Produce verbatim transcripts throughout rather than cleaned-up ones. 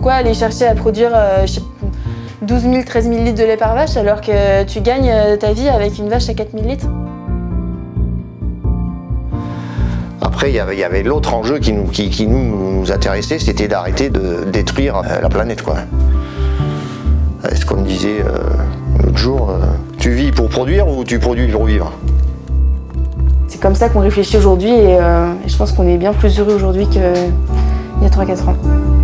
pourquoi aller chercher à produire euh, douze mille, treize mille litres de lait par vache alors que tu gagnes ta vie avec une vache à quatre mille litres? Après, il y avait, il y avait l'autre enjeu qui nous, qui, qui nous, nous intéressait, c'était d'arrêter de détruire euh, la planète, quoi. Ce qu'on me disait euh, l'autre jour, euh, tu vis pour produire ou tu produis pour vivre? C'est comme ça qu'on réfléchit aujourd'hui et, euh, et je pense qu'on est bien plus heureux aujourd'hui qu'il y a trois quatre ans.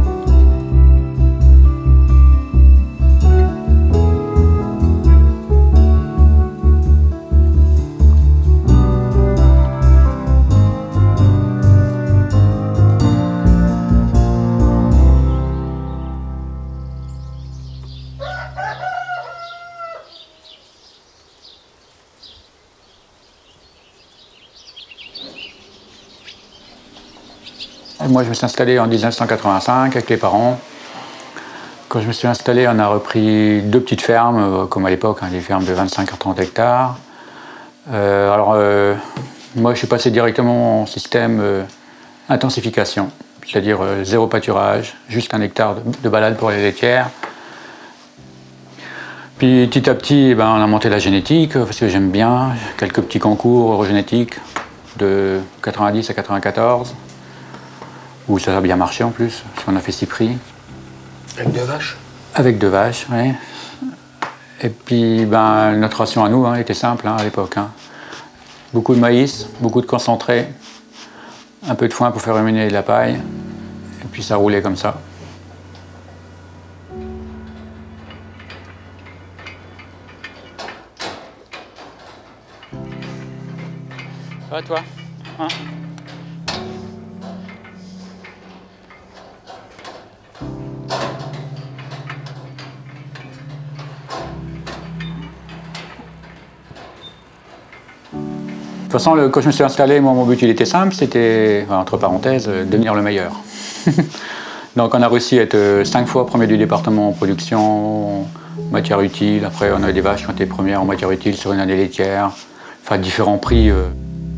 Moi, je me suis installé en mille neuf cent quatre-vingt-cinq avec les parents. Quand je me suis installé, on a repris deux petites fermes, comme à l'époque, hein, des fermes de vingt-cinq à trente hectares. Euh, alors, euh, moi, je suis passé directement en système euh, intensification, c'est-à-dire euh, zéro pâturage, juste un hectare de, de balade pour les laitières. Puis petit à petit, eh ben, on a monté la génétique, parce que j'aime bien, quelques petits concours eurogénétiques de quatre-vingt-dix à quatre-vingt-quatorze. Où ça a bien marché en plus, parce qu'on a fait six prix. Avec deux vaches? Avec deux vaches, oui. Et puis, ben, notre ration à nous hein, était simple hein, à l'époque. Hein. Beaucoup de maïs, beaucoup de concentré, un peu de foin pour faire ruminer de la paille, et puis ça roulait comme ça. Ça va toi hein? De toute façon, le, quand je me suis installé, moi, mon but il était simple, c'était, entre parenthèses, devenir le meilleur. Donc on a réussi à être cinq fois premier du département en production, matière utile. Après, on a des vaches qui ont été premières en matière utile sur une année laitière. Enfin, différents prix. Euh.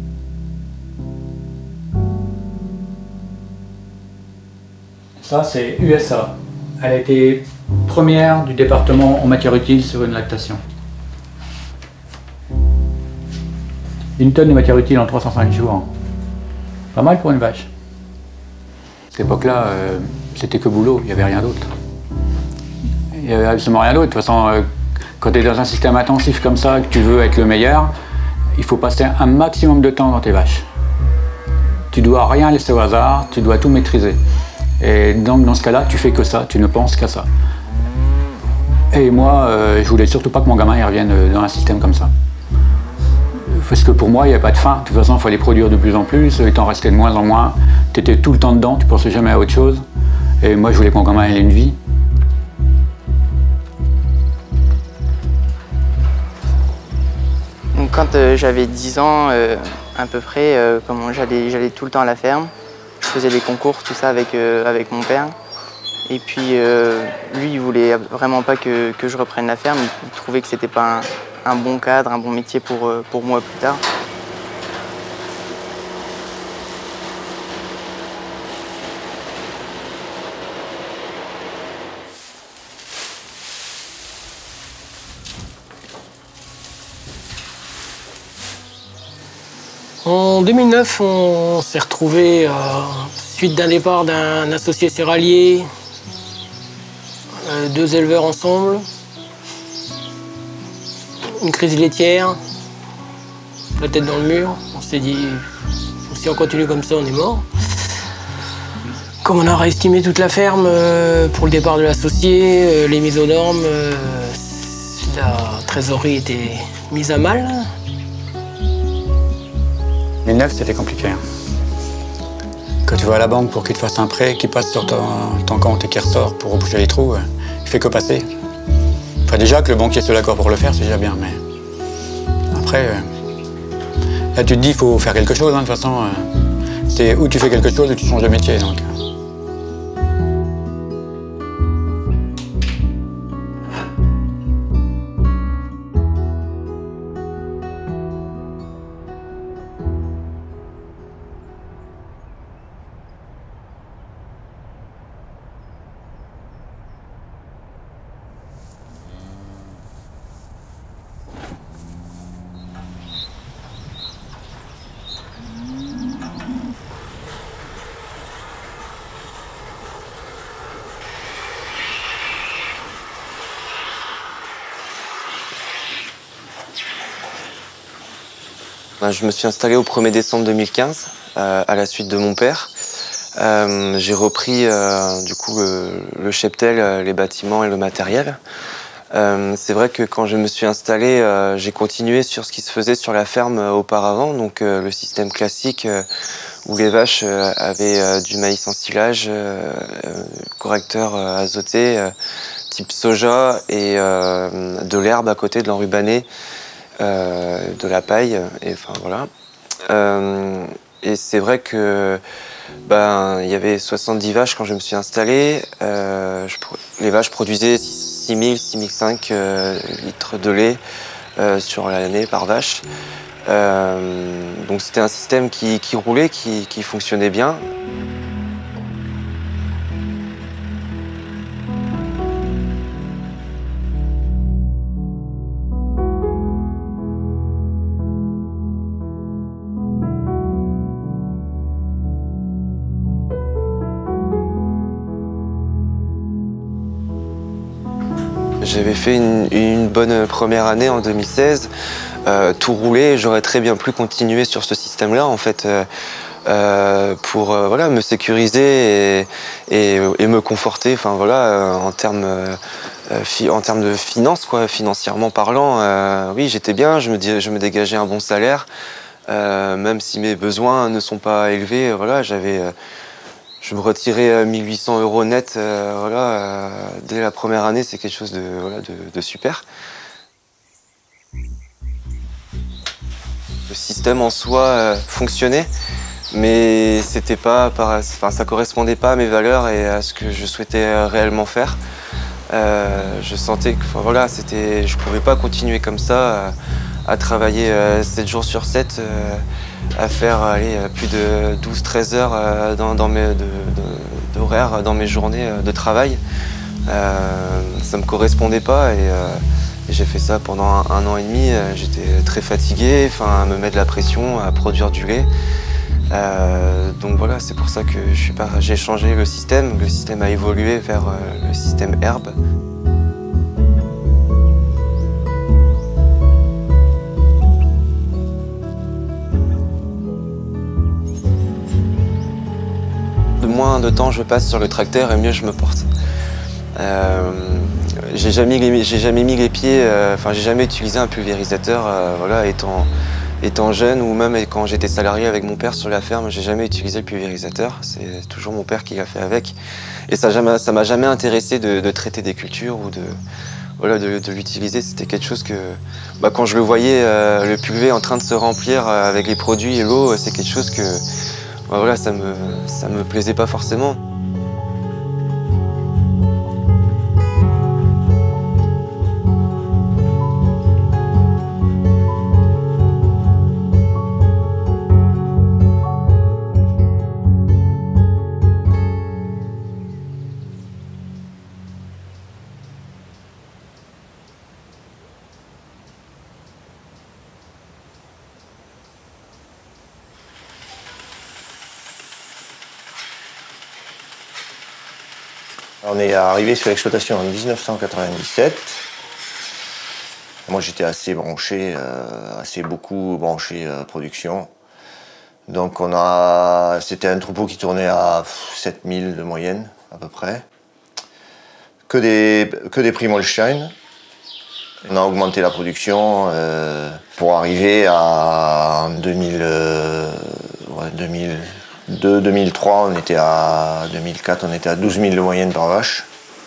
Ça, c'est U S A. Elle a été première du département en matière utile sur une lactation. Une tonne de matière utile en trois cent cinq jours. Pas mal pour une vache. À cette époque-là, euh, c'était que boulot, il n'y avait rien d'autre. Il n'y avait absolument rien d'autre. De toute façon, euh, quand tu es dans un système intensif comme ça, que tu veux être le meilleur, il faut passer un maximum de temps dans tes vaches. Tu dois rien laisser au hasard, tu dois tout maîtriser. Et donc dans ce cas-là, tu fais que ça, tu ne penses qu'à ça. Et moi, euh, je voulais surtout pas que mon gamin il revienne dans un système comme ça. Parce que pour moi, il n'y avait pas de fin. De toute façon, il fallait produire de plus en plus, il t'en restait de moins en moins. Tu étais tout le temps dedans, tu ne pensais jamais à autre chose. Et moi, je voulais que mon gamin ait une vie. Donc, quand euh, j'avais dix ans, euh, à peu près, euh, j'allais tout le temps à la ferme. Je faisais des concours, tout ça, avec, euh, avec mon père. Et puis, euh, lui, il voulait vraiment pas que, que je reprenne la ferme. Il, il trouvait que c'était pas un... un bon cadre, un bon métier pour, pour moi plus tard. En deux mille neuf, on s'est retrouvé euh, suite d'un départ d'un associé céréalier, euh, deux éleveurs ensemble. Une crise laitière, la tête dans le mur. On s'est dit, si on continue comme ça, on est mort. Comme on a réestimé toute la ferme euh, pour le départ de l'associé, euh, les mises aux normes, euh, la trésorerie était mise à mal. deux mille neuf, c'était compliqué. Quand tu vas à la banque pour qu'il te fasse un prêt, qu'il passe sur ton, ton compte et qu'il ressort pour reboucher les trous, euh, il fait que passer. Enfin, déjà que le banquier soit d'accord pour le faire, c'est déjà bien, mais après, euh... là tu te dis qu'il faut faire quelque chose, hein, de toute façon, euh... c'est où tu fais quelque chose ou tu changes de métier. Donc. Ben, je me suis installé au premier décembre deux mille quinze, euh, à la suite de mon père. Euh, j'ai repris euh, du coup le, le cheptel, les bâtiments et le matériel. Euh, c'est vrai que quand je me suis installé, euh, j'ai continué sur ce qui se faisait sur la ferme euh, auparavant, donc euh, le système classique euh, où les vaches euh, avaient euh, du maïs en silage, euh, euh, correcteur euh, azoté, euh, type soja, et euh, de l'herbe à côté, de l'enrubané, euh, de la paille, et enfin voilà. Euh, et c'est vrai que ben, il y avait soixante-dix vaches quand je me suis installé. Euh, je, les vaches produisaient six mille, six mille cinq euh, litres de lait euh, sur l'année par vache. Euh, donc c'était un système qui, qui roulait, qui, qui fonctionnait bien. J'avais fait une, une bonne première année en deux mille seize, euh, tout roulait, j'aurais très bien pu continuer sur ce système-là en fait, euh, euh, pour euh, voilà, me sécuriser et, et, et me conforter, enfin voilà, euh, en termes euh, en termes de finances, quoi, financièrement parlant, euh, oui j'étais bien, je me, je me dégageais un bon salaire, euh, même si mes besoins ne sont pas élevés, voilà, j'avais euh, je me retirais mille huit cents euros net, euh, voilà, euh, dès la première année, c'est quelque chose de, voilà, de, de super. Le système en soi euh, fonctionnait, mais c'était pas, par, enfin, ça correspondait pas à mes valeurs et à ce que je souhaitais réellement faire. Euh, je sentais que, enfin, voilà, c'était, je pouvais pas continuer comme ça, à, à travailler euh, sept jours sur sept. Euh, à faire allez, plus de douze treize heures dans, dans mes, d'horaire dans mes journées de travail. Euh, ça ne me correspondait pas et, euh, et j'ai fait ça pendant un, un an et demi. J'étais très fatigué, enfin, à me mettre de la pression, à produire du lait. Euh, donc voilà, c'est pour ça que j'ai changé le système. Le système a évolué vers euh, le système herbe. Moins de temps je passe sur le tracteur et mieux je me porte. Euh, j'ai jamais, j'ai jamais mis les pieds, euh, enfin j'ai jamais utilisé un pulvérisateur, euh, voilà, étant, étant jeune ou même quand j'étais salarié avec mon père sur la ferme, j'ai jamais utilisé le pulvérisateur. C'est toujours mon père qui l'a fait avec. Et ça jamais, ça m'a jamais intéressé de, de traiter des cultures ou de, voilà, de, de l'utiliser. C'était quelque chose que, bah, quand je le voyais, euh, le pulvé en train de se remplir avec les produits et l'eau, c'est quelque chose que voilà, ça me, ça me plaisait pas forcément. On est arrivé sur l'exploitation en mille neuf cent quatre-vingt-dix-sept. Moi j'étais assez branché, euh, assez beaucoup branché euh, production. Donc on a, c'était un troupeau qui tournait à sept mille de moyenne à peu près. Que des, que des prix Holstein. On a augmenté la production euh, pour arriver à en deux mille, euh, ouais, deux mille deux, deux mille trois, on était à deux mille quatre, on était à douze mille de moyenne par vache.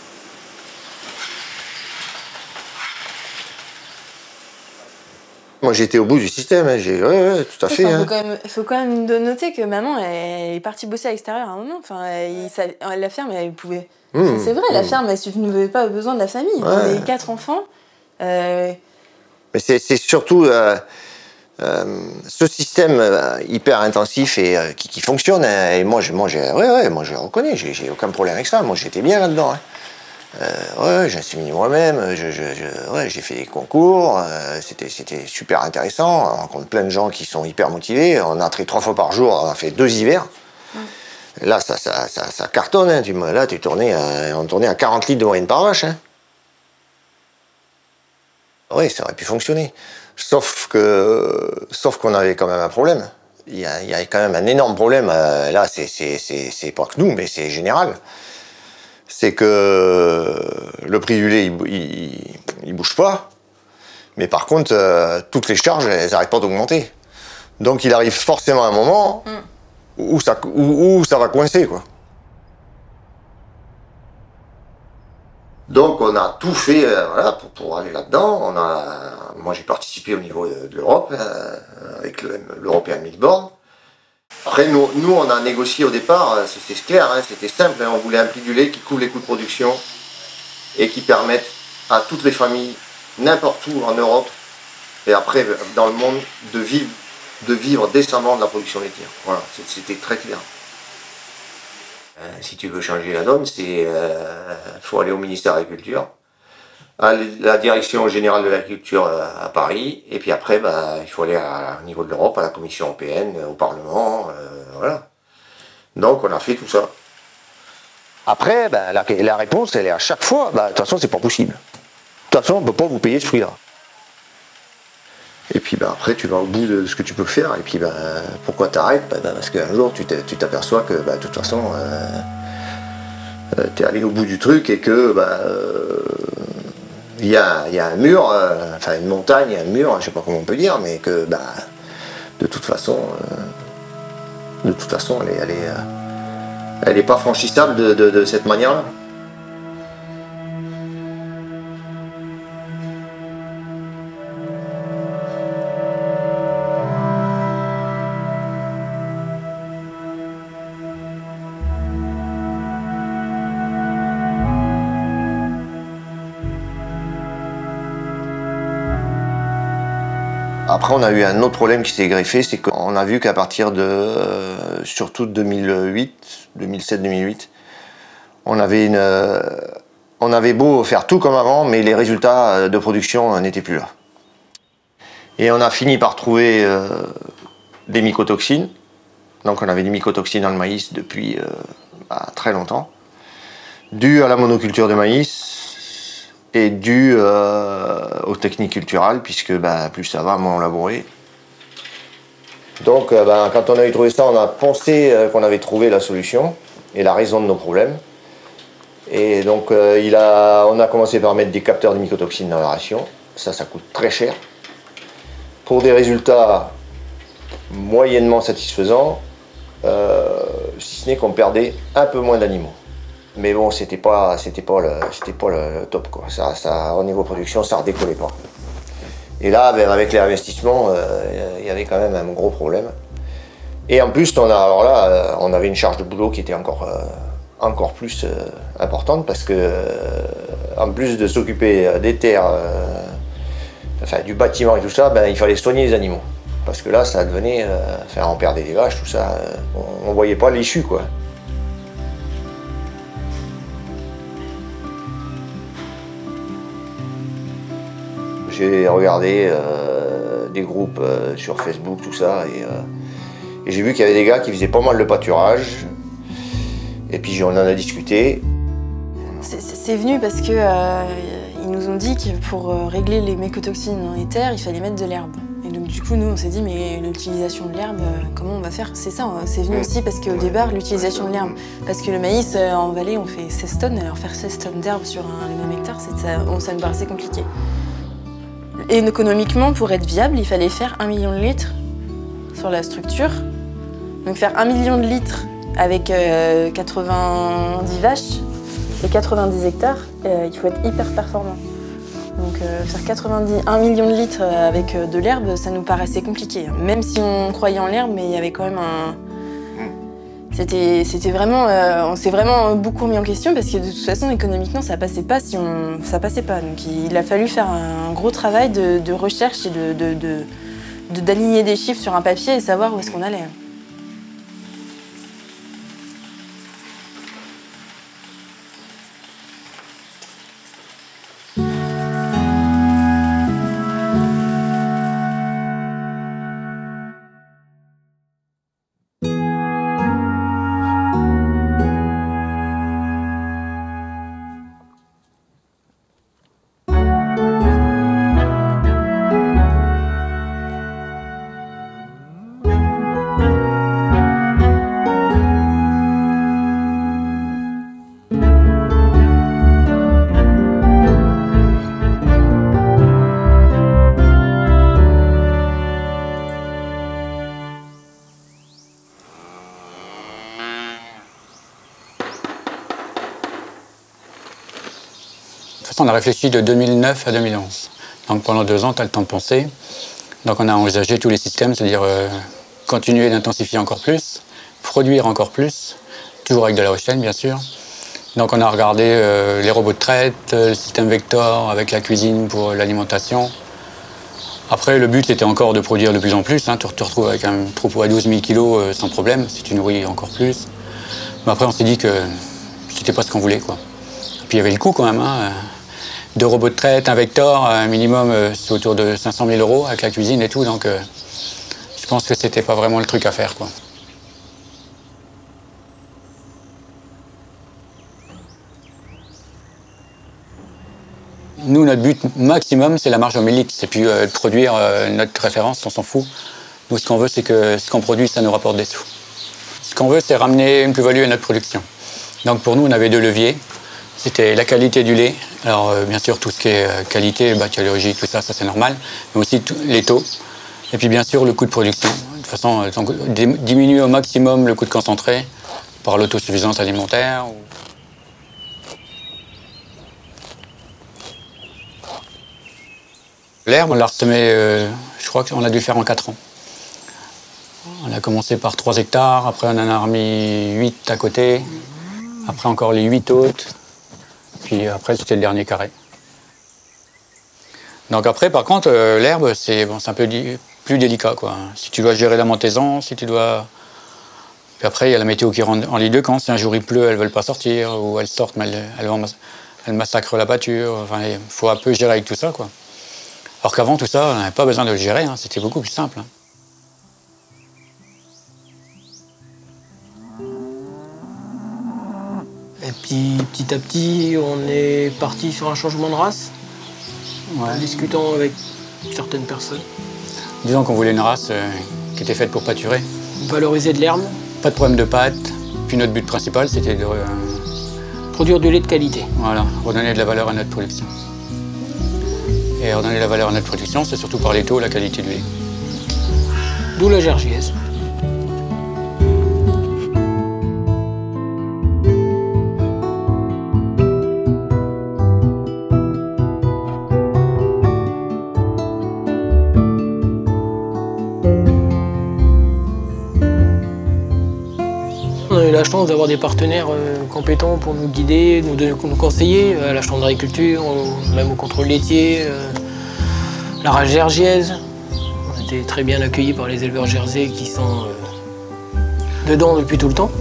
Moi j'étais au bout du système, hein. J'ai, ouais, ouais, tout à fait. Il enfin, hein. faut, quand même, faut quand même noter que maman elle est partie bosser à l'extérieur à un moment. Enfin, elle, ça, la ferme, elle pouvait. Mmh, enfin, c'est vrai, mmh. La ferme, elle subvenait pas aux besoins de la famille. Ouais. On avait quatre enfants. Euh... Mais c'est surtout euh, euh, ce système euh, hyper intensif et euh, qui, qui fonctionne. Hein. Et moi, je, moi, ouais, ouais, moi, je reconnais, j'ai aucun problème avec ça. Moi, j'étais bien là-dedans. Hein. Euh, ouais, j'ai inséminé moi-même, j'ai je, je, ouais, fait des concours, euh, c'était super intéressant, on rencontre plein de gens qui sont hyper motivés, on a traité trois fois par jour, on a fait deux hivers. Mmh. Là, ça, ça, ça, ça cartonne, hein. Tu, là, tu tournais à, on tournait à quarante litres de moyenne par vache. Hein. Oui, ça aurait pu fonctionner. Sauf que, sauf qu'on avait quand même un problème. Il y a, il y a quand même un énorme problème. Euh, là, c'est pas que nous, mais c'est général. C'est que le prix du lait, il, il, il bouge pas. Mais par contre, euh, toutes les charges, elles n'arrêtent pas d'augmenter. Donc il arrive forcément un moment mm. où, ça, où, où ça va coincer, quoi. Donc on a tout fait euh, voilà, pour, pour aller là-dedans. On a, moi j'ai participé au niveau de, de l'Europe, euh, avec l'European Milk Board. Après nous, nous on a négocié au départ, c'était clair, hein, c'était simple, hein, on voulait un prix du lait qui couvre les coûts de production et qui permette à toutes les familles, n'importe où en Europe et après dans le monde, de vivre, de vivre décemment de la production laitière. Voilà, c'était très clair. Euh, si tu veux changer la donne, il euh, faut aller au ministère de l'Agriculture, à la direction générale de l'agriculture à Paris, et puis après, bah, il faut aller à, au niveau de l'Europe, à la Commission européenne, au Parlement, euh, voilà. Donc on a fait tout ça. Après, bah, la, la réponse, elle est à chaque fois, bah, de toute façon, c'est pas possible. De toute façon, on ne peut pas vous payer ce prix-là. Et puis bah, après, tu vas au bout de ce que tu peux faire, et puis bah, pourquoi t'arrêtes bah, bah, parce qu'un jour, tu t'aperçois que bah, de toute façon, euh, euh, tu es allé au bout du truc et que bah, euh, il y a, y a un mur, euh, enfin une montagne, un mur, je sais pas comment on peut dire, mais que bah, de toute façon, euh, de toute façon, elle est, elle est, euh, elle est pas franchissable de, de, de cette manière-là. Après, on a eu un autre problème qui s'est greffé, c'est qu'on a vu qu'à partir de, euh, surtout de deux mille huit, deux mille sept deux mille huit, on avait, une, euh, on avait beau faire tout comme avant, mais les résultats de production n'étaient plus là. Et on a fini par trouver euh, des mycotoxines. Donc on avait des mycotoxines dans le maïs depuis euh, bah, très longtemps, dues à la monoculture de maïs, et dû euh, aux techniques culturales, puisque bah, plus ça va, moins on labourait. Donc euh, bah, quand on a eu trouvé ça, on a pensé euh, qu'on avait trouvé la solution et la raison de nos problèmes. Et donc euh, il a, on a commencé par mettre des capteurs de mycotoxines dans la ration. Ça, ça coûte très cher. Pour des résultats moyennement satisfaisants, euh, si ce n'est qu'on perdait un peu moins d'animaux. Mais bon, c'était pas, c'était pas le, c'était pas le top quoi. Ça, ça, au niveau production, ça redécollait pas. Et là, ben, avec les investissements, euh, il y avait quand même un gros problème. Et en plus, on a, alors là, on avait une charge de boulot qui était encore, euh, encore plus euh, importante parce que, euh, en plus de s'occuper des terres, euh, enfin du bâtiment et tout ça, ben, il fallait soigner les animaux. Parce que là, ça devenait, euh, enfin, on perdait des vaches, tout ça, euh, on, on voyait pas l'issue quoi. J'ai regardé euh, des groupes euh, sur Facebook, tout ça, et, euh, et j'ai vu qu'il y avait des gars qui faisaient pas mal de pâturage. Et puis on en a discuté. C'est venu parce que euh, ils nous ont dit que pour régler les mycotoxines dans les terres, il fallait mettre de l'herbe. Et donc du coup, nous, on s'est dit, mais l'utilisation de l'herbe, comment on va faire? C'est ça, c'est venu aussi parce qu'au départ, l'utilisation de l'herbe. Parce que le maïs, en vallée, on fait seize tonnes, alors faire seize tonnes d'herbe sur un, le même hectare, ça, ça me paraissait compliqué. Et économiquement, pour être viable, il fallait faire un million de litres sur la structure. Donc faire un million de litres avec euh, quatre-vingt-dix vaches et quatre-vingt-dix hectares, euh, il faut être hyper performant. Donc euh, faire quatre-vingt-dix, un million de litres avec euh, de l'herbe, ça nous paraissait compliqué. Même si on croyait en l'herbe, mais il y avait quand même un... C'était vraiment, euh, on s'est vraiment beaucoup remis en question parce que de toute façon, économiquement, ça passait pas si on, ça passait pas. Donc il a fallu faire un gros travail de, de recherche et de, de, de, d'aligner des chiffres sur un papier et savoir où est-ce qu'on allait. façon, on a réfléchi de deux mille neuf à deux mille onze. Donc pendant deux ans, tu as le temps de penser. Donc on a envisagé tous les systèmes, c'est-à-dire euh, continuer d'intensifier encore plus, produire encore plus, toujours avec de la haute chaîne bien sûr. Donc on a regardé euh, les robots de traite, le système Vector avec la cuisine pour l'alimentation. Après le but était encore de produire de plus en plus, hein. Tu te retrouves avec un troupeau à douze mille kilos euh, sans problème, si tu nourris encore plus. Mais après on s'est dit que c'était pas ce qu'on voulait, quoi. Puis il y avait le coût quand même, hein. Deux robots de traite, un Vector, un minimum euh, c'est autour de cinq cent mille euros avec la cuisine et tout, donc euh, je pense que c'était pas vraiment le truc à faire, quoi. Nous, notre but maximum, c'est la marge au millilitre. C'est plus euh, de produire euh, notre référence, on s'en fout. Nous, ce qu'on veut, c'est que ce qu'on produit, ça nous rapporte des sous. Ce qu'on veut, c'est ramener une plus-value à notre production. Donc pour nous, on avait deux leviers. C'était la qualité du lait. Alors euh, bien sûr, tout ce qui est euh, qualité, bactériologie, tout ça, ça c'est normal. Mais aussi tout, les taux. Et puis bien sûr, le coût de production. De toute façon, euh, donc, diminuer au maximum le coût de concentré par l'autosuffisance alimentaire. Ou... L'herbe, on l'a ressemé, euh, je crois qu'on a dû le faire en quatre ans. On a commencé par trois hectares, après on en a remis huit à côté, après encore les huit autres, puis après c'était le dernier carré. Donc après, par contre, euh, l'herbe, c'est bon, un peu plus délicat, quoi. Si tu dois gérer la montaison, si tu dois... Puis après, il y a la météo qui rentre en ligne de camp. Si un jour il pleut, elles ne veulent pas sortir, ou elles sortent, mais elles, elles, elles massacrent la pâture. Enfin, il faut un peu gérer avec tout ça, quoi. Alors qu'avant, tout ça, on n'avait pas besoin de le gérer, hein. C'était beaucoup plus simple. Hein. Et puis, petit à petit, on est parti sur un changement de race, ouais. En discutant avec certaines personnes. Disons qu'on voulait une race euh, qui était faite pour pâturer. Valoriser de l'herbe. Pas de problème de pâte. Puis notre but principal, c'était de... Euh... produire du lait de qualité. Voilà, redonner de la valeur à notre production. Et redonner la valeur à notre production, c'est surtout par les taux, la qualité du lait. D'où la gergiaise. On a eu la chance d'avoir des partenaires euh, compétents pour nous guider, nous, donner, nous conseiller, à la chambre d'agriculture, même au contrôle laitier, euh, la rage gergiaise. On était très bien accueillis par les éleveurs jersey qui sont euh, dedans depuis tout le temps.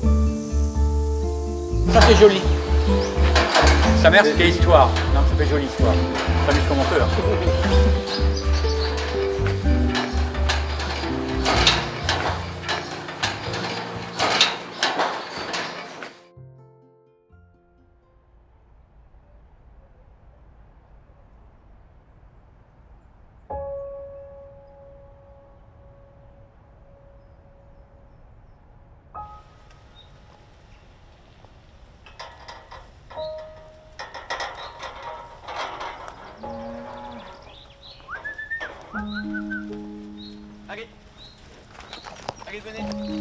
Ça c'est joli. Sa mère c'était histoire. Non, ça fait jolie histoire. Ça s'amuse comme on peut. Hein. Allez, allez, venez.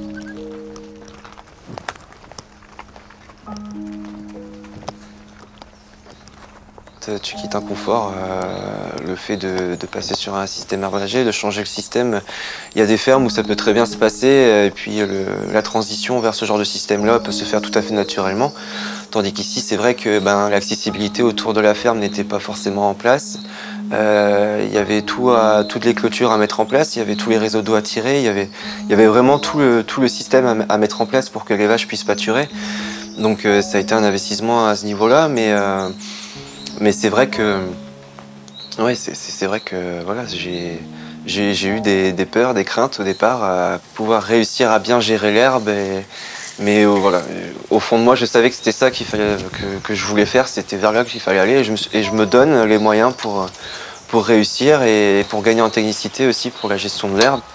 Tu quittes un confort, euh, le fait de, de passer sur un système herbagé, de changer le système. Il y a des fermes où ça peut très bien se passer, et puis le, la transition vers ce genre de système-là peut se faire tout à fait naturellement. Tandis qu'ici, c'est vrai que ben, l'accessibilité autour de la ferme n'était pas forcément en place. Euh, il y avait tout à, toutes les clôtures à mettre en place, il y avait tous les réseaux d'eau à tirer, il y avait, il y avait vraiment tout le, tout le système à, à mettre en place pour que les vaches puissent pâturer. Donc euh, ça a été un investissement à ce niveau-là, mais, euh, mais c'est vrai que, ouais, c'est vrai que voilà, j'ai j'ai eu des, des peurs, des craintes au départ à pouvoir réussir à bien gérer l'herbe. Mais euh, voilà, au fond de moi, je savais que c'était ça qu'il fallait, que, que je voulais faire, c'était vers là qu'il fallait aller, et je, me, et je me donne les moyens pour, pour réussir et pour gagner en technicité aussi pour la gestion de l'herbe.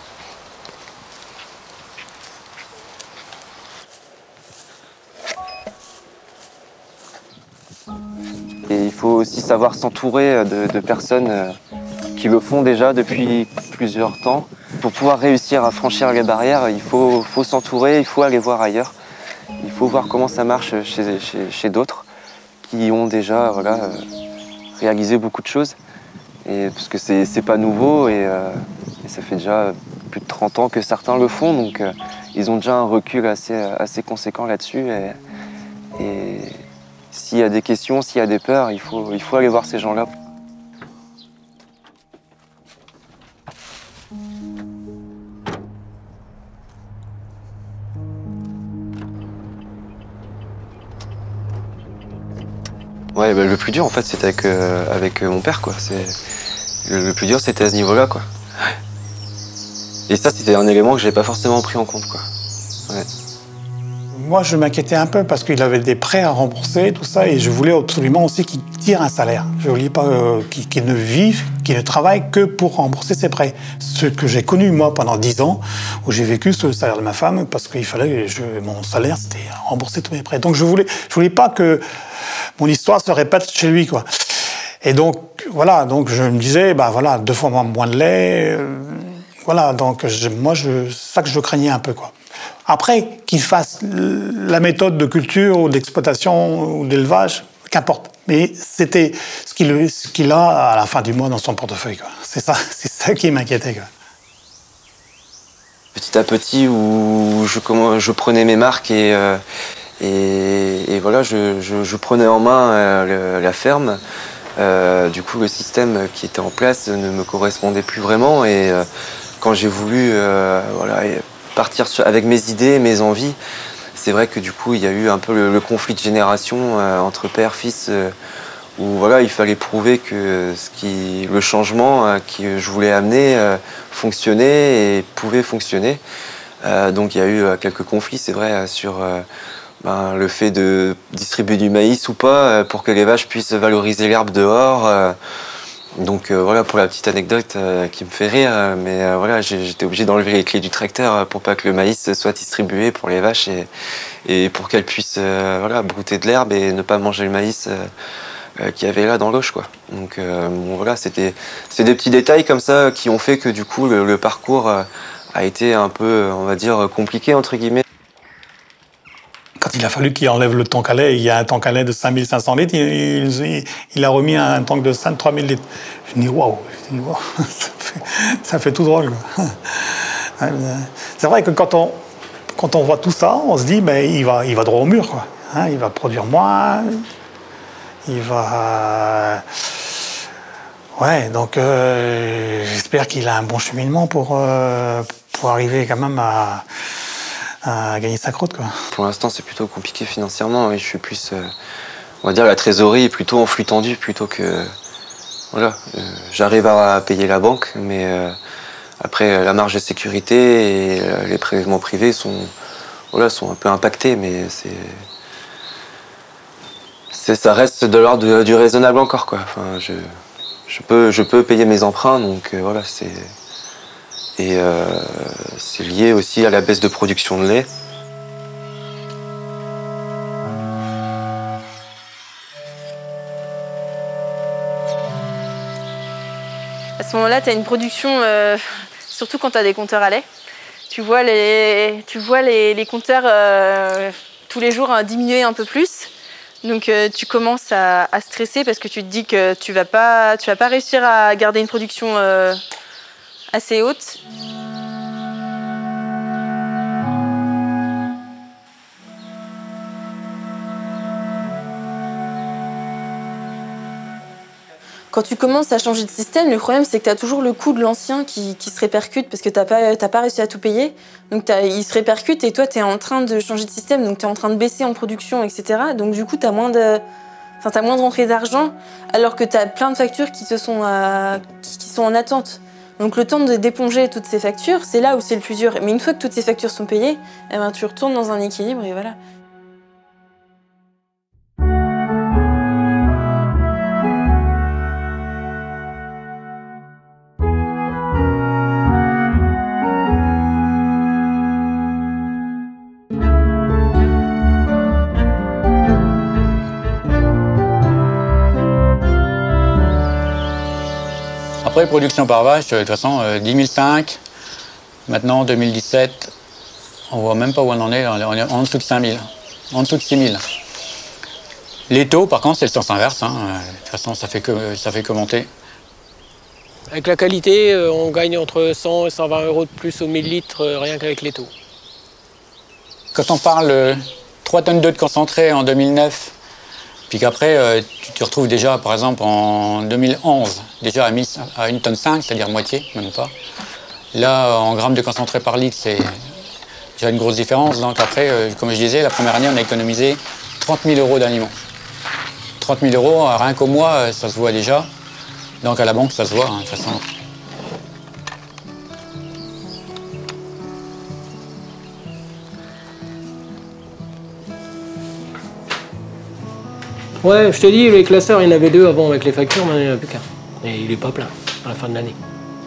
Et il faut aussi savoir s'entourer de, de personnes qui le font déjà depuis plusieurs temps. Pour pouvoir réussir à franchir les barrières, il faut, faut s'entourer, il faut aller voir ailleurs. Il faut voir comment ça marche chez, chez, chez d'autres qui ont déjà voilà, réaliser beaucoup de choses. Et, parce que c'est pas nouveau et, euh, et ça fait déjà plus de trente ans que certains le font, donc euh, ils ont déjà un recul assez, assez conséquent là-dessus. Et, et s'il y a des questions, s'il y a des peurs, il faut, il faut aller voir ces gens-là. Ouais, bah, le plus dur en fait c'était avec, euh, avec mon père quoi. Le, le plus dur c'était à ce niveau-là quoi. Et ça c'était un élément que j'avais pas forcément pris en compte quoi. Ouais. Moi je m'inquiétais un peu parce qu'il avait des prêts à rembourser, tout ça, et je voulais absolument aussi qu'il tire un salaire. Je voulais pas euh, qu'il qu'il ne vive, qu'il ne travaille que pour rembourser ses prêts. Ce que j'ai connu moi pendant dix ans, où j'ai vécu sur le salaire de ma femme, parce qu'il fallait, je, mon salaire c'était rembourser tous mes prêts. Donc je voulais, je voulais pas que mon histoire se répète chez lui, quoi. Et donc, voilà, donc je me disais, bah voilà, deux fois moins de lait, euh, voilà, donc je, moi, je, c'est ça que je craignais un peu, quoi. Après, qu'il fasse la méthode de culture ou d'exploitation ou d'élevage, qu'importe. Mais c'était ce qu'il ce qu'il a à la fin du mois dans son portefeuille, quoi. C'est ça, c'est ça qui m'inquiétait, quoi. Petit à petit, où je, comment, je prenais mes marques et... Euh, Et, et voilà, je, je, je prenais en main euh, le, la ferme. Euh, du coup, le système qui était en place ne me correspondait plus vraiment. Et euh, quand j'ai voulu euh, voilà, partir sur, avec mes idées, mes envies, c'est vrai que du coup, il y a eu un peu le, le conflit de génération euh, entre père, fils, euh, où voilà, il fallait prouver que ce qui, le changement euh, que je voulais amener euh, fonctionnait et pouvait fonctionner. Euh, donc il y a eu euh, quelques conflits, c'est vrai, sur... Euh, Ben, le fait de distribuer du maïs ou pas pour que les vaches puissent valoriser l'herbe dehors. Donc euh, voilà pour la petite anecdote euh, qui me fait rire, mais euh, voilà, j'étais obligé d'enlever les clés du tracteur pour pas que le maïs soit distribué pour les vaches et, et pour qu'elles puissent euh, voilà, brouter de l'herbe et ne pas manger le maïs euh, qu'il y avait là dans l'auge, quoi. Donc euh, bon, voilà, c'était c'est des petits détails comme ça qui ont fait que du coup le, le parcours a été un peu, on va dire, compliqué entre guillemets. Quand il a fallu qu'il enlève le tank à lait, il y a un tank à lait de cinq mille cinq cents litres, il, il, il a remis un tank de trois mille litres. Je me dis waouh, wow, ça, ça fait tout drôle. C'est vrai que quand on, quand on voit tout ça, on se dit ben, il, va, il va droit au mur, quoi. Hein, il va produire moins, il va. Ouais, donc euh, j'espère qu'il a un bon cheminement pour, euh, pour arriver quand même à. à gagner sa croûte, quoi. Pour l'instant, c'est plutôt compliqué financièrement. Et je suis plus, euh, on va dire, la trésorerie est plutôt en flux tendu plutôt que, voilà, euh, j'arrive à payer la banque, mais euh, après la marge de sécurité et euh, les prélèvements privés sont, voilà, sont un peu impactés, mais c'est, c'est, ça reste de l'ordre du raisonnable encore, quoi. Enfin, je, je peux, je peux payer mes emprunts, donc euh, voilà, c'est. Et euh, c'est lié aussi à la baisse de production de lait. À ce moment-là, tu as une production, euh, surtout quand tu as des compteurs à lait. Tu vois les, tu vois les, les compteurs euh, tous les jours hein, diminuer un peu plus. Donc euh, tu commences à, à stresser parce que tu te dis que tu ne vas pas, tu vas pas réussir à garder une production euh, assez haute. Quand tu commences à changer de système, le problème c'est que tu as toujours le coût de l'ancien qui, qui se répercute parce que tu n'as pas, t'as pas réussi à tout payer. Donc il se répercute et toi tu es en train de changer de système, donc tu es en train de baisser en production, et cetera. Donc du coup tu as moins de, enfin, t'as moins de rentrée d'argent alors que tu as plein de factures qui, te sont, euh, qui, qui sont en attente. Donc le temps de d'éponger toutes ces factures, c'est là où c'est le plus dur. Mais une fois que toutes ces factures sont payées, eh ben, tu retournes dans un équilibre et voilà. Après, production par vache, de toute façon, euh, dix mille cinq, maintenant deux mille dix-sept, on voit même pas où on en est, on est en dessous de cinq mille, en dessous de six mille. Les taux, par contre, c'est le sens inverse. Hein. De toute façon, ça fait que, ça fait que monter. Avec la qualité, on gagne entre cent et cent vingt euros de plus au millilitre, rien qu'avec les taux. Quand on parle de trois tonnes d'eau de concentré en deux mille neuf, puis qu'après, euh, tu te retrouves déjà, par exemple, en deux mille onze, déjà à, à une tonne cinq, c'est-à-dire moitié, même pas. Là, en grammes de concentré par litre, c'est déjà une grosse différence. Donc après, euh, comme je disais, la première année, on a économisé trente mille euros d'aliments. trente mille euros, rien qu'au mois, ça se voit déjà. Donc à la banque, ça se voit, hein, de toute façon. Ouais, je te dis, les classeurs, il y en avait deux avant avec les factures, mais il n'y en a plus qu'un. Et il n'est pas plein à la fin de l'année.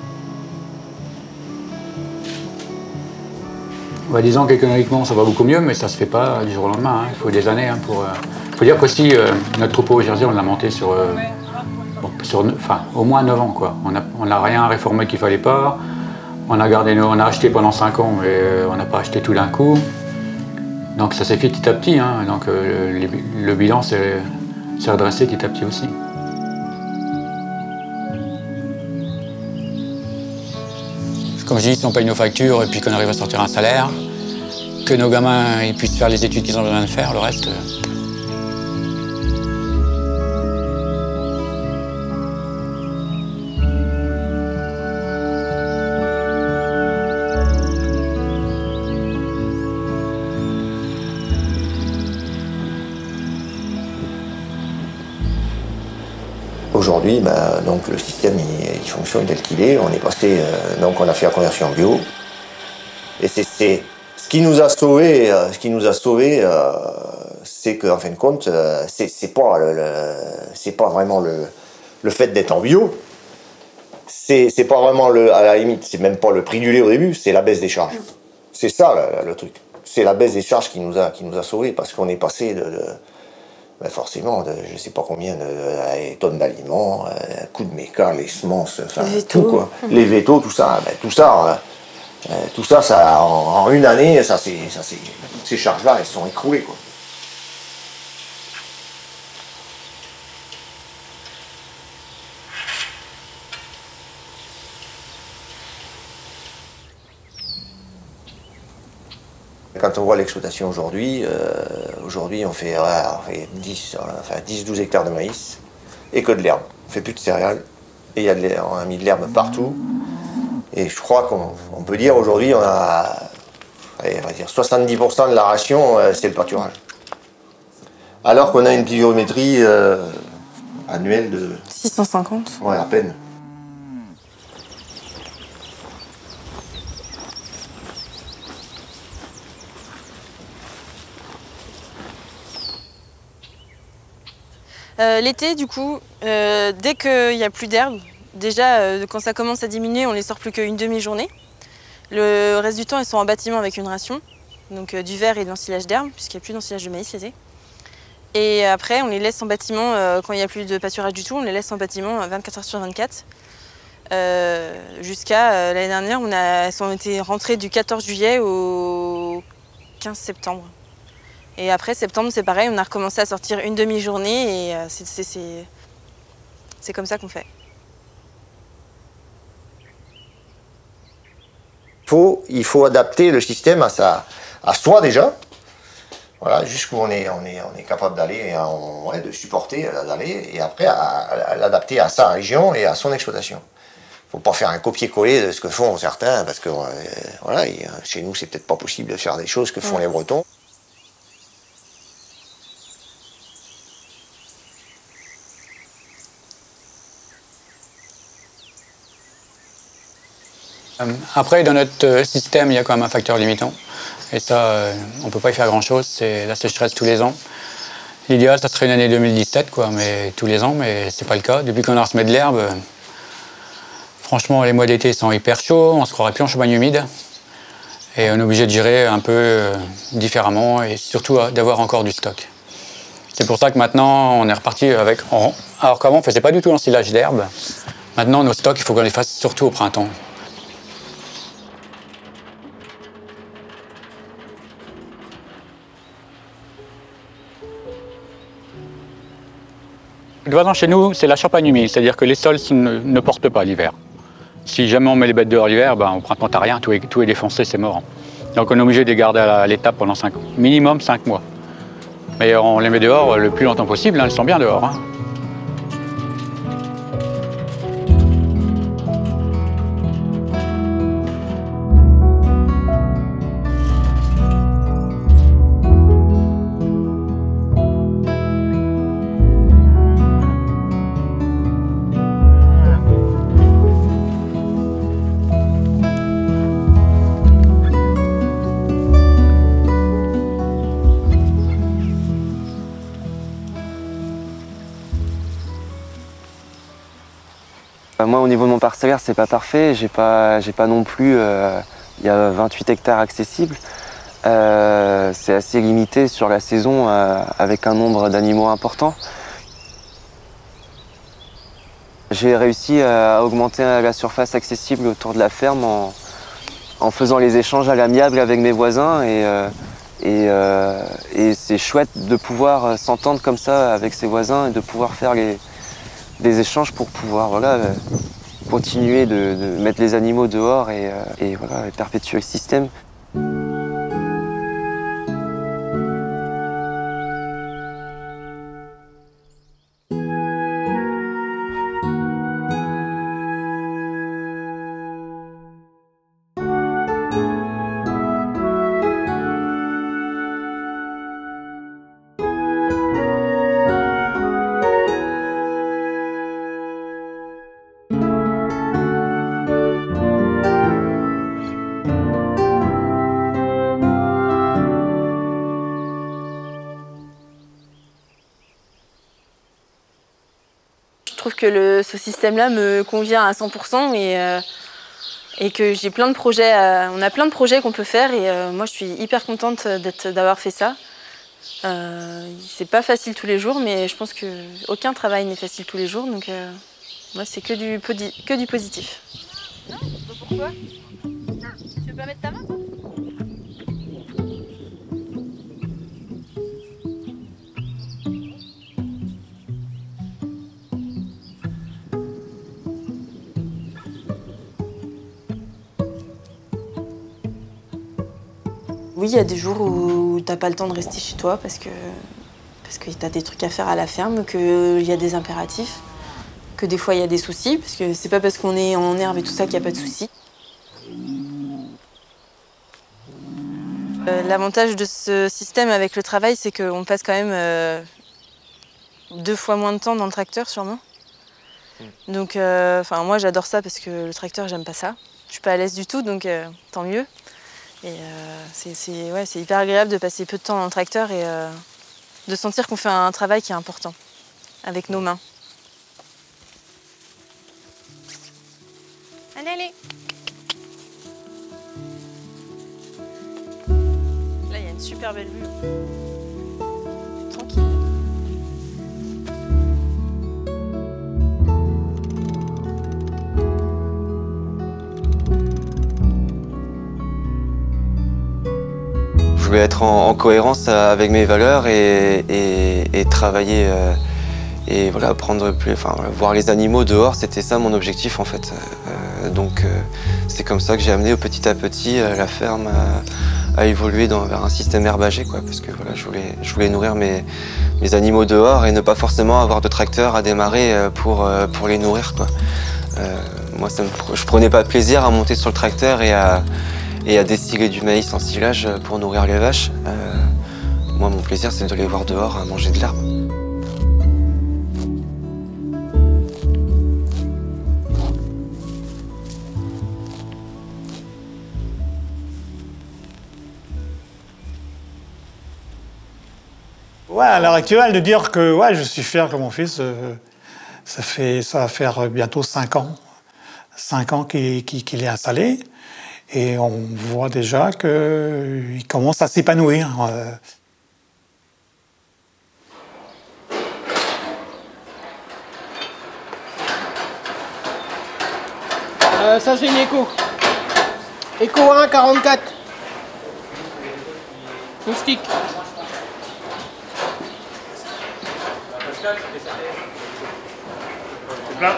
Ouais, disons qu'économiquement, ça va beaucoup mieux, mais ça ne se fait pas du jour au lendemain. Hein. Il faut des années. Il hein, pour, euh... faut dire qu'aussi, euh, notre troupeau au Jersey, on l'a monté sur, euh, bon, sur enfin, au moins neuf ans. Quoi. On n'a rien réformé qu'il ne fallait pas. On a, gardé nos, on a acheté pendant cinq ans, mais euh, on n'a pas acheté tout d'un coup. Donc ça s'est fait petit à petit. Hein. Donc euh, le, le bilan s'est redressé petit à petit aussi. Comme je dis, si on paye nos factures et puis qu'on arrive à sortir un salaire, que nos gamins ils puissent faire les études qu'ils ont besoin de faire, le reste... Aujourd'hui, ben, donc, le système il, il fonctionne tel qu'il est. On est passé, euh, donc on a fait la conversion bio. Et c'est ce qui nous a sauvés, euh, ce qui nous a sauvés, euh, c'est qu'en fin de compte, euh, c'est pas le, le c'est pas vraiment le, le fait d'être en bio. C'est pas vraiment le, à la limite, c'est même pas le prix du lait au début, c'est la baisse des charges. C'est ça le, le truc. C'est la baisse des charges qui nous a, qui nous a sauvés parce qu'on est passé de, de ben forcément, de, je ne sais pas combien de, de tonnes d'aliments, euh, coups de méca, les semences, enfin tout quoi. Mmh. Les vétos, tout ça, ben, tout ça, euh, tout ça, ça en, en une année, ça, ça, toutes ces charges-là, elles sont écroulées quoi. Quand on voit l'exploitation aujourd'hui, euh, aujourd'hui on fait, ouais, on fait dix, enfin dix douze hectares de maïs et que de l'herbe. On fait plus de céréales et y a de on a mis de l'herbe partout. Et je crois qu'on peut dire aujourd'hui on a, allez, on va dire soixante-dix pour cent de la ration, euh, c'est le pâturage. Alors qu'on a une pluviométrie euh, annuelle de six cent cinquante. Ouais, à peine. Euh, L'été, du coup, euh, dès qu'il n'y a plus d'herbe, déjà euh, quand ça commence à diminuer, on les sort plus qu'une demi-journée. Le reste du temps, ils sont en bâtiment avec une ration, donc euh, du verre et de l'ensilage d'herbe, puisqu'il n'y a plus d'ensilage de maïs l'été. Et après, on les laisse en bâtiment, euh, quand il n'y a plus de pâturage du tout, on les laisse en bâtiment vingt-quatre heures sur vingt-quatre. Euh, Jusqu'à euh, l'année dernière, on a, elles ont été rentrées du quatorze juillet au quinze septembre. Et après septembre, c'est pareil, on a recommencé à sortir une demi-journée et euh, c'est comme ça qu'on fait. Il faut, il faut adapter le système à, sa, à soi déjà, voilà, jusqu'où on est, on est, on est capable d'aller, ouais, de supporter, d'aller, et après à, à l'adapter à sa région et à son exploitation. Il ne faut pas faire un copier-coller de ce que font certains, parce que euh, voilà, et, chez nous, c'est peut-être pas possible de faire des choses que font ouais. les Bretons. Après, dans notre système, il y a quand même un facteur limitant. Et ça, on ne peut pas y faire grand-chose. C'est la sécheresse tous les ans. L'idéal, ça serait une année deux mille dix-sept, quoi, mais tous les ans, mais c'est pas le cas. Depuis qu'on a resemé de l'herbe, franchement, les mois d'été sont hyper chauds. On se croirait plus en Champagne humide. Et on est obligé de gérer un peu euh, différemment et surtout d'avoir encore du stock. C'est pour ça que maintenant, on est reparti avec... Alors qu'avant, on ne faisait pas du tout l'ensilage d'herbe. Maintenant, nos stocks, il faut qu'on les fasse surtout au printemps. Le voisin chez nous, c'est la champagne humide, c'est-à-dire que les sols ne, ne portent pas l'hiver. Si jamais on met les bêtes dehors l'hiver, ben, au printemps t'as rien, tout est, tout est défoncé, c'est mort. Donc on est obligé de les garder à l'état pendant cinq, minimum cinq mois. Mais on les met dehors le plus longtemps possible, hein, elles sont bien dehors. Hein. Moi, au niveau de mon parcellaire, c'est pas parfait. J'ai pas, j'ai pas non plus. Euh, il y a vingt-huit hectares accessibles. Euh, c'est assez limité sur la saison, euh, avec un nombre d'animaux important. J'ai réussi à augmenter la surface accessible autour de la ferme en, en faisant les échanges à l'amiable avec mes voisins. Et, euh, et, euh, et c'est chouette de pouvoir s'entendre comme ça avec ses voisins et de pouvoir faire les des échanges pour pouvoir voilà, euh, continuer de, de mettre les animaux dehors et, euh, et, voilà, et perpétuer le système. Je trouve que le, ce système-là me convient à cent pour cent et, euh, et que j'ai plein de projets, à, on a plein de projets qu'on peut faire et euh, moi je suis hyper contente d'avoir fait ça. Euh, c'est pas facile tous les jours, mais je pense qu'aucun travail n'est facile tous les jours, donc euh, moi c'est que du, que du positif. Non, pourquoi? Tu veux pas mettre ta main, toi? Oui, il y a des jours où t'as pas le temps de rester chez toi parce que, parce que t'as des trucs à faire à la ferme, qu'il y a des impératifs, que des fois il y a des soucis, parce que c'est pas parce qu'on est en herbe et tout ça qu'il n'y a pas de soucis. Euh, L'avantage de ce système avec le travail, c'est qu'on passe quand même euh, deux fois moins de temps dans le tracteur sûrement. Donc, euh, moi j'adore ça parce que le tracteur, j'aime pas ça. Je suis pas à l'aise du tout, donc euh, tant mieux. Et euh, c'est ouais, hyper agréable de passer peu de temps dans le tracteur et euh, de sentir qu'on fait un travail qui est important, avec nos mains. Allez, allez. Là, il y a une super belle vue. Tranquille. Je voulais être en, en cohérence avec mes valeurs et, et, et travailler euh, et voilà, prendre plus, enfin, voir les animaux dehors, c'était ça mon objectif en fait. Euh, donc euh, c'est comme ça que j'ai amené petit à petit euh, la ferme à, à évoluer dans, vers un système herbagé, quoi, parce que voilà, je voulais, je voulais nourrir mes, mes animaux dehors et ne pas forcément avoir de tracteur à démarrer pour, pour les nourrir, quoi. Euh, moi, ça me, je prenais pas plaisir à monter sur le tracteur et à et à destiller du maïs en silage pour nourrir les vaches. Euh, moi, mon plaisir, c'est de les voir dehors à manger de l'herbe. Ouais, à l'heure actuelle, de dire que ouais, je suis fier que mon fils, euh, ça, fait, ça va faire bientôt cinq ans. cinq ans qu'il qu'il, qu'il est installé. Et on voit déjà qu'il commence à s'épanouir. Euh, ça c'est une écho. Écho un, quarante-quatre. Moustique. C'est plein.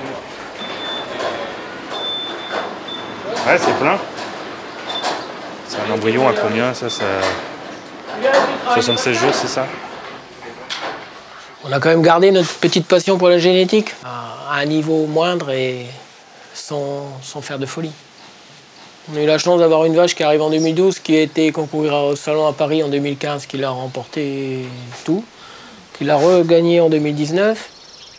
Ouais, c'est plein. C'est un embryon à combien ça, ça... soixante-seize jours, c'est ça? On a quand même gardé notre petite passion pour la génétique à un niveau moindre et sans, sans faire de folie. On a eu la chance d'avoir une vache qui arrive en deux mille douze, qui a été concourir au salon à Paris en deux mille quinze, qui l'a remporté tout, qui l'a regagné en deux mille dix-neuf.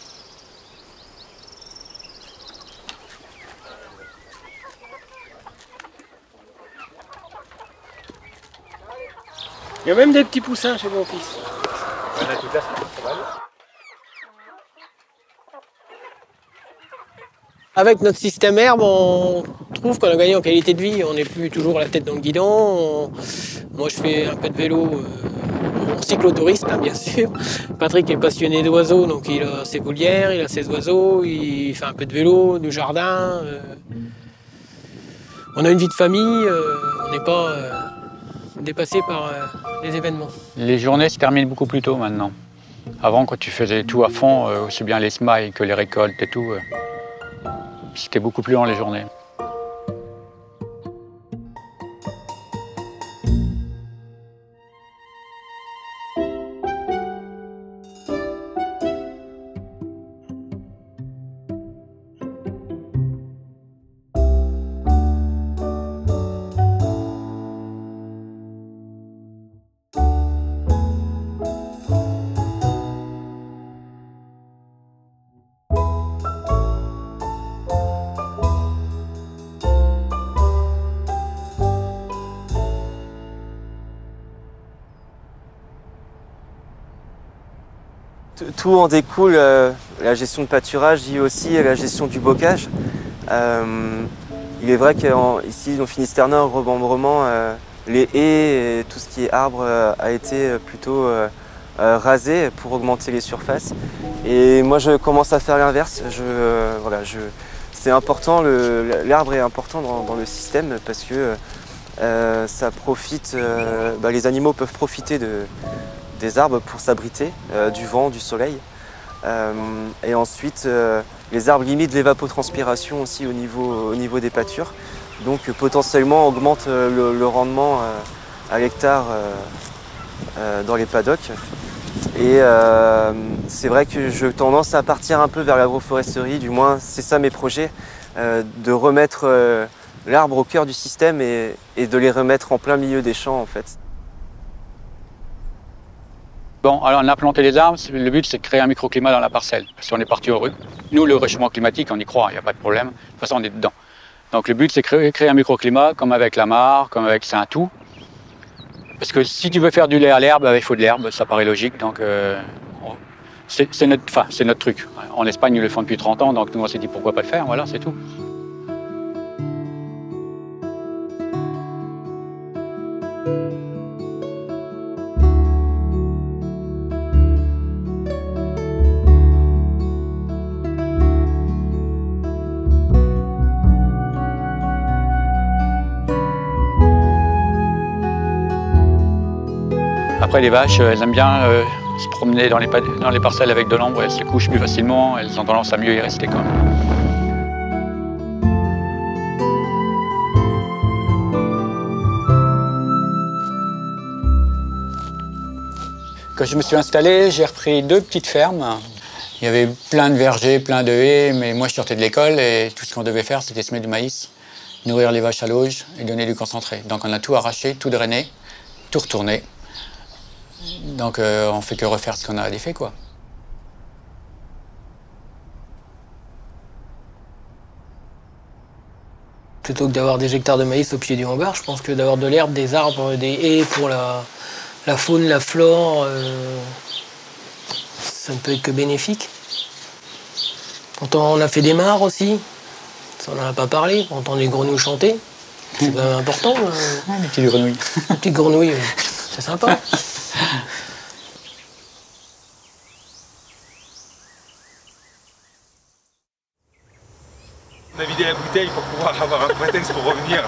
Il y a même des petits poussins chez mon fils. Avec notre système herbe, on trouve qu'on a gagné en qualité de vie. On n'est plus toujours la tête dans le guidon. On... Moi, je fais un peu de vélo euh, en cyclotouriste, hein, bien sûr. Patrick est passionné d'oiseaux, donc il a ses volières, il a ses oiseaux, il fait un peu de vélo, du jardin. Euh... On a une vie de famille, euh, on n'est pas euh, dépassé par euh, les événements. Les journées se terminent beaucoup plus tôt maintenant. Avant, quand tu faisais tout à fond, euh, aussi bien les semailles que les récoltes et tout, euh, c'était beaucoup plus long les journées. Tout en découle, euh, la gestion de pâturage dit aussi la gestion du bocage. Euh, il est vrai qu'ici, dans Finistère Nord, le remembrement, euh, les haies et tout ce qui est arbre euh, a été plutôt euh, euh, rasé pour augmenter les surfaces. Et moi, je commence à faire l'inverse. Euh, voilà, c'est important, l'arbre est important dans, dans le système parce que euh, ça profite, euh, bah, les animaux peuvent profiter de des arbres pour s'abriter euh, du vent, du soleil. Euh, et ensuite, euh, les arbres limitent l'évapotranspiration aussi au niveau, au niveau des pâtures. Donc potentiellement augmentent le, le rendement euh, à l'hectare euh, euh, dans les paddocks. Et euh, c'est vrai que je tendance à partir un peu vers l'agroforesterie, du moins c'est ça mes projets, euh, de remettre euh, l'arbre au cœur du système et, et de les remettre en plein milieu des champs en fait. Bon, alors on a planté les arbres, le but c'est de créer un microclimat dans la parcelle. Parce qu'on est parti au rue. Nous, le réchauffement climatique, on y croit, il n'y a pas de problème. De toute façon, on est dedans. Donc le but c'est de créer, créer un microclimat, comme avec la mare, comme avec c'est un tout. Parce que si tu veux faire du lait à l'herbe, il faut de l'herbe, ça paraît logique. Donc euh, c'est notre, enfin, c'est notre truc. En Espagne, ils le font depuis trente ans, donc nous on s'est dit pourquoi pas le faire, voilà, c'est tout. Après, les vaches, elles aiment bien euh, se promener dans les, dans les parcelles avec de l'ombre, elles se couchent plus facilement, elles ont tendance à mieux y rester quand même. Quand je me suis installé, j'ai repris deux petites fermes. Il y avait plein de vergers, plein de haies, mais moi je sortais de l'école et tout ce qu'on devait faire, c'était semer du maïs, nourrir les vaches à l'auge et donner du concentré. Donc on a tout arraché, tout drainé, tout retourné. Donc euh, on fait que refaire ce qu'on a fait, quoi. Plutôt que d'avoir des hectares de maïs au pied du hangar, je pense que d'avoir de l'herbe, des arbres, des haies pour la, la faune, la flore, euh, ça ne peut être que bénéfique. On a fait des mares aussi, ça on n'en a pas parlé, on entend les grenouilles chanter, c'est quand même important. Euh... Ah, les petites grenouilles. Les petites grenouilles, c'est sympa. On a vidé la bouteille pour pouvoir avoir un prétexte pour revenir.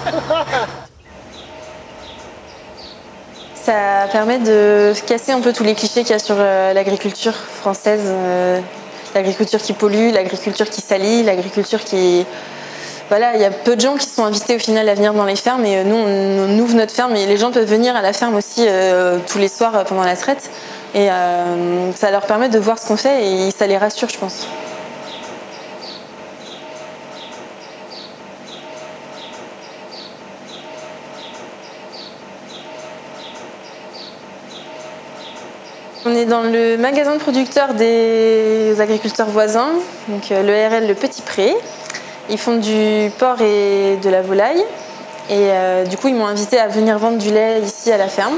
Ça permet de casser un peu tous les clichés qu'il y a sur euh, l'agriculture française. Euh, l'agriculture qui pollue, l'agriculture qui salit, l'agriculture qui... Voilà, il y a peu de gens qui sont invités au final à venir dans les fermes et nous, on, on ouvre notre ferme et les gens peuvent venir à la ferme aussi euh, tous les soirs pendant la traite et euh, ça leur permet de voir ce qu'on fait et ça les rassure, je pense. On est dans le magasin de producteurs des agriculteurs voisins, donc le R L Le Petit Pré. Ils font du porc et de la volaille. Et euh, du coup, ils m'ont invité à venir vendre du lait ici à la ferme.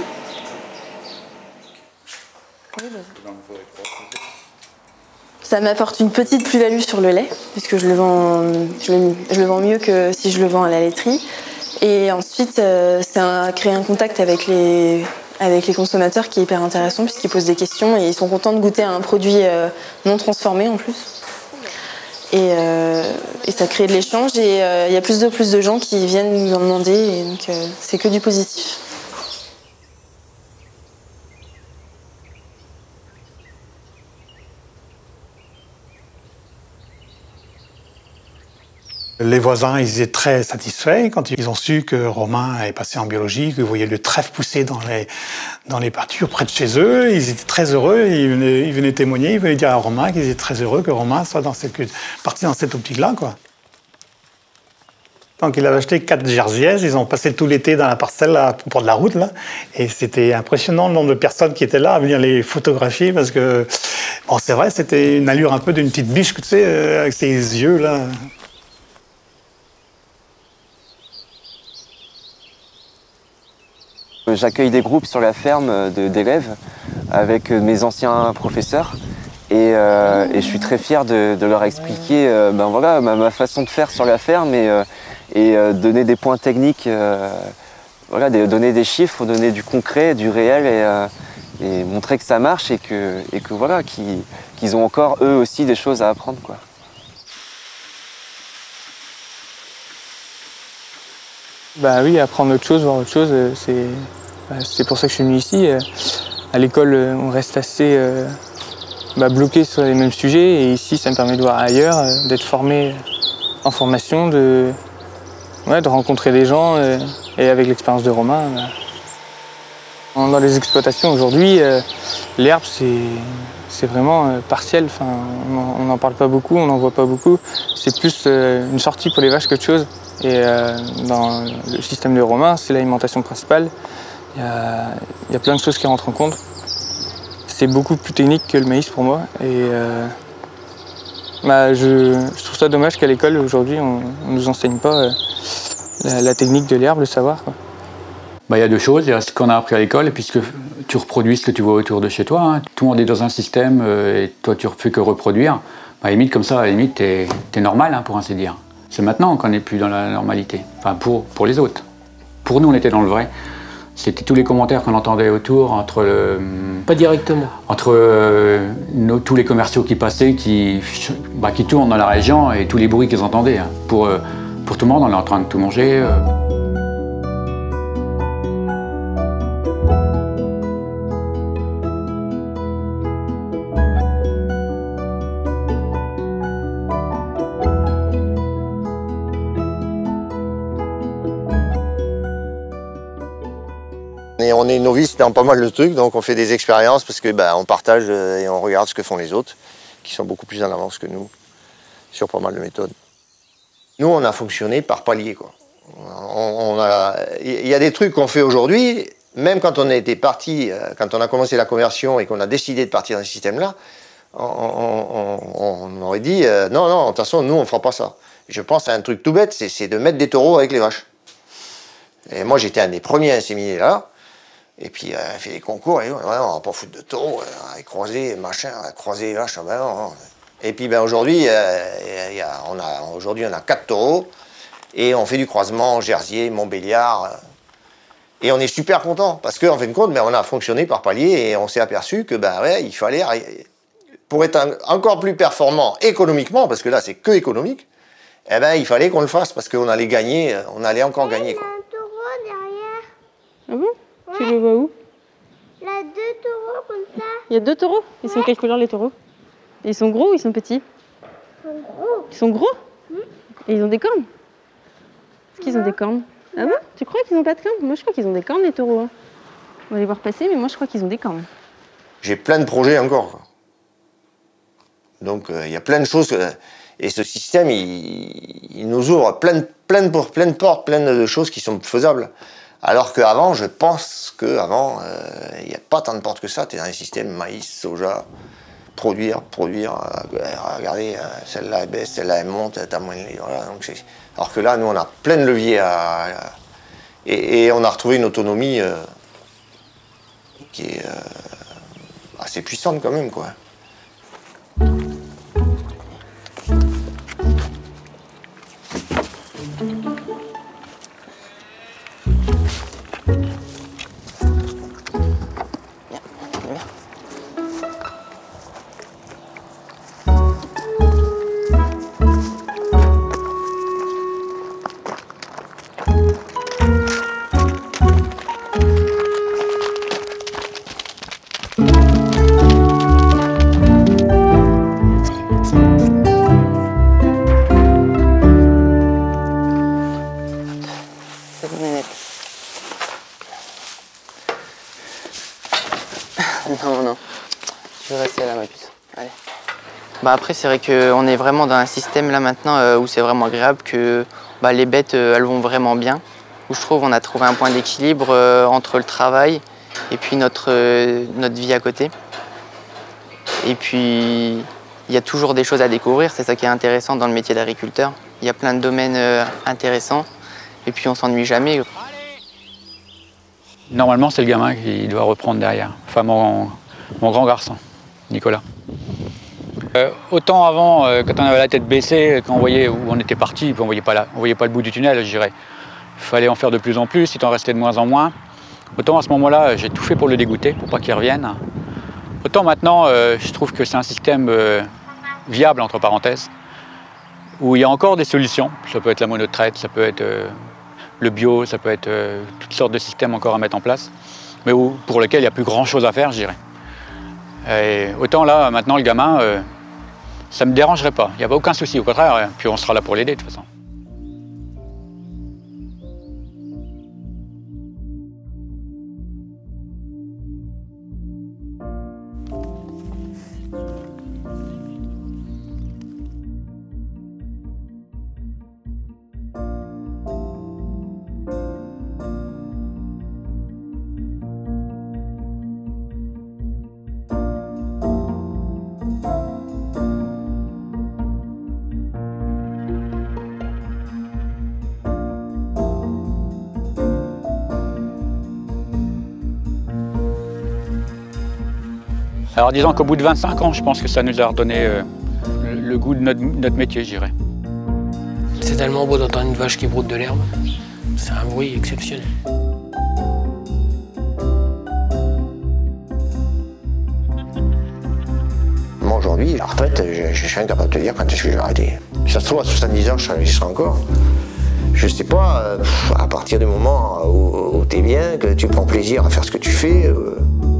Ça m'apporte une petite plus-value sur le lait, puisque je le, vends, je, le, je le vends mieux que si je le vends à la laiterie. Et ensuite, euh, ça crée un contact avec les... avec les consommateurs qui est hyper intéressant puisqu'ils posent des questions et ils sont contents de goûter à un produit euh, non transformé en plus. Et, euh, et ça crée de l'échange et il euh, y a plus de plus de gens qui viennent nous en demander et donc euh, c'est que du positif. Les voisins, ils étaient très satisfaits quand ils ont su que Romain est passé en biologie, qu'ils voyaient le trèfle pousser dans les, dans les pâtures près de chez eux. Ils étaient très heureux, ils venaient, ils venaient témoigner, ils venaient dire à Romain qu'ils étaient très heureux que Romain soit dans cette, parti dans cette optique-là, quoi. Donc il avait acheté quatre jerseys, ils ont passé tout l'été dans la parcelle là, au bord de la route, là, et c'était impressionnant le nombre de personnes qui étaient là à venir les photographier parce que, bon, c'est vrai, c'était une allure un peu d'une petite biche, tu sais, avec ses yeux là. J'accueille des groupes sur la ferme d'élèves avec mes anciens professeurs et, euh, et je suis très fier de, de leur expliquer euh, ben voilà, ma, ma façon de faire sur la ferme et, euh, et euh, donner des points techniques, euh, voilà, des, donner des chiffres, donner du concret, du réel et, euh, et montrer que ça marche et que, et que voilà, qu'ils qu'ils ont encore eux aussi des choses à apprendre, quoi. Bah oui, apprendre autre chose, voir autre chose, c'est bah, pour ça que je suis venu ici. À l'école, on reste assez euh, bah, bloqué sur les mêmes sujets et ici, ça me permet de voir ailleurs, d'être formé en formation, de, ouais, de rencontrer des gens euh, et avec l'expérience de Romain. Bah. Dans les exploitations aujourd'hui, euh, l'herbe, c'est vraiment euh, partiel. Enfin, on n'en parle pas beaucoup, on n'en voit pas beaucoup. C'est plus euh, une sortie pour les vaches qu'autre chose. Et euh, dans le système de Romain, c'est l'alimentation principale. Il y, a, il y a plein de choses qui rentrent en compte. C'est beaucoup plus technique que le maïs pour moi. Et euh, bah, je, je trouve ça dommage qu'à l'école, aujourd'hui, on ne nous enseigne pas euh, la, la technique de l'herbe, le savoir, quoi. Bah, il y a deux choses. Il y a ce qu'on a appris à l'école, puisque tu reproduis ce que tu vois autour de chez toi. Hein. Tout le monde est dans un système euh, et toi, tu ne fais que reproduire. Bah, à la limite, comme ça, à la limite, t'es es normal, hein, pour ainsi dire. C'est maintenant qu'on n'est plus dans la normalité, enfin pour, pour les autres. Pour nous, on était dans le vrai. C'était tous les commentaires qu'on entendait autour, entre le, Pas directement. Entre euh, nos, tous les commerciaux qui passaient, qui, bah, qui tournent dans la région et tous les bruits qu'ils entendaient. Hein. Pour, euh, pour tout le monde, on est en train de tout manger. Euh. Et on est novice dans pas mal de trucs, donc on fait des expériences parce que bah, on partage et on regarde ce que font les autres, qui sont beaucoup plus en avance que nous, sur pas mal de méthodes. Nous, on a fonctionné par palier, quoi. On, on a, il y a des trucs qu'on fait aujourd'hui, même quand on était parti, quand on a commencé la conversion et qu'on a décidé de partir dans ce système-là, on, on, on, on aurait dit euh, non, non, de toute façon, nous, on ne fera pas ça. Je pense à un truc tout bête, c'est de mettre des taureaux avec les vaches. Et moi, j'étais un des premiers à inséminer là. Et puis, euh, on fait des concours, et ouais, on va pas foutre de taureaux, on va croiser, machin, on va croiser les vaches, ben non, non. Et puis, ben aujourd'hui, euh, y a, on a, aujourd'hui, on a quatre taureaux, et on fait du croisement Jersier, Montbéliard, euh, et on est super content, parce qu'en fin de compte, ben, on a fonctionné par palier, et on s'est aperçu que, ben ouais, il fallait, pour être un, encore plus performant économiquement, parce que là, c'est que économique, eh ben, il fallait qu'on le fasse, parce qu'on allait gagner, on allait encore gagner, quoi. Il y a un taureau derrière. Ah bon? Tu le vois où? Il y a deux taureaux comme ça. Il y a deux taureaux? Ils sont Ouais. quelle couleur les taureaux? Ils sont gros ou ils sont petits? Ils sont gros. Ils sont gros? Mmh. Et ils ont des cornes? Est-ce qu'ils ont des cornes? Ah bon? Tu crois qu'ils n'ont pas de cornes? Moi je crois qu'ils ont des cornes les taureaux. Hein. On va les voir passer, mais moi je crois qu'ils ont des cornes. J'ai plein de projets encore. Quoi. Donc il euh, y a plein de choses. Que, et ce système, il, il nous ouvre plein de, plein, de, plein de portes, plein de choses qui sont faisables. Alors qu'avant, je pense qu'avant, il euh, n'y a pas tant de portes que ça. Tu es dans un système maïs, soja, produire, produire. Euh, regardez, euh, celle-là elle baisse, celle-là elle monte, t'as moins de... Voilà, donc alors que là, nous, on a plein de leviers à... à et, et on a retrouvé une autonomie euh, qui est euh, assez puissante quand même, quoi. Non, non. Je vais rester là, ma puce. Allez. Bah après, c'est vrai qu'on est vraiment dans un système là maintenant euh, où c'est vraiment agréable que bah, les bêtes, euh, elles vont vraiment bien. Où je trouve on a trouvé un point d'équilibre euh, entre le travail et puis notre, euh, notre vie à côté. Et puis, il y a toujours des choses à découvrir. C'est ça qui est intéressant dans le métier d'agriculteur. Il y a plein de domaines euh, intéressants et puis on s'ennuie jamais. Normalement, c'est le gamin qui doit reprendre derrière. Enfin, mon, mon grand garçon, Nicolas. Euh, autant avant, euh, quand on avait la tête baissée, quand on voyait où on était parti, on ne voyait pas la, on voyait pas le bout du tunnel, je dirais. Il fallait en faire de plus en plus, il en restait de moins en moins. Autant à ce moment-là, j'ai tout fait pour le dégoûter, pour pas qu'il revienne. Autant maintenant, euh, je trouve que c'est un système euh, viable, entre parenthèses, où il y a encore des solutions. Ça peut être la monotraite, ça peut être... Euh, le bio, ça peut être euh, toutes sortes de systèmes encore à mettre en place, mais où, pour lesquels il n'y a plus grand-chose à faire, je dirais. Et autant là, maintenant, le gamin, euh, ça ne me dérangerait pas. Il n'y a pas aucun souci, au contraire, puis on sera là pour l'aider de toute façon. Alors disons qu'au bout de vingt-cinq ans, je pense que ça nous a redonné euh, le, le goût de notre, notre métier, je dirais. C'est tellement beau d'entendre une vache qui broute de l'herbe. C'est un bruit exceptionnel. Moi aujourd'hui, la retraite, je, je suis incapable de te dire quand est-ce que je vais arrêter. Si ça se trouve, à soixante-dix ans, je serai encore. Je sais pas, euh, à partir du moment où, où tu es bien, que tu prends plaisir à faire ce que tu fais. Euh,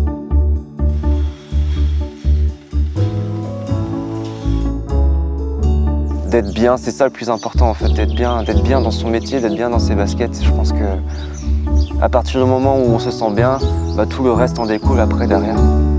D'être bien, c'est ça le plus important en fait, d'être bien, d'être bien dans son métier, d'être bien dans ses baskets. Je pense que à partir du moment où on se sent bien, bah, tout le reste en découle après derrière.